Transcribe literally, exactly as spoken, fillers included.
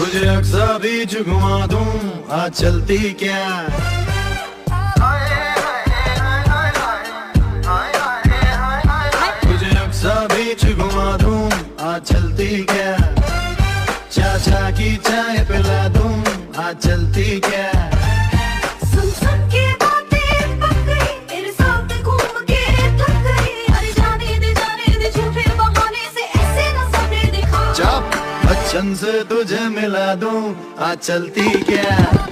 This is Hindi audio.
तुझे अक्सा बीच घुमा दूं, आ चलती क्या। तुझे अक्सा बीच घुमा दूं, आ चलती क्या। चाचा की चाय पिला दूं, आ चलती क्या। सुन सुन के बातें पक गई, तेरे साथ घूम के थक गई। अरे जाने दे जाने दे, झूठे बहाने से ऐसे न सपने दिखा। चुप, बच्चन से तुझे मिला दूं, आ चलती क्या।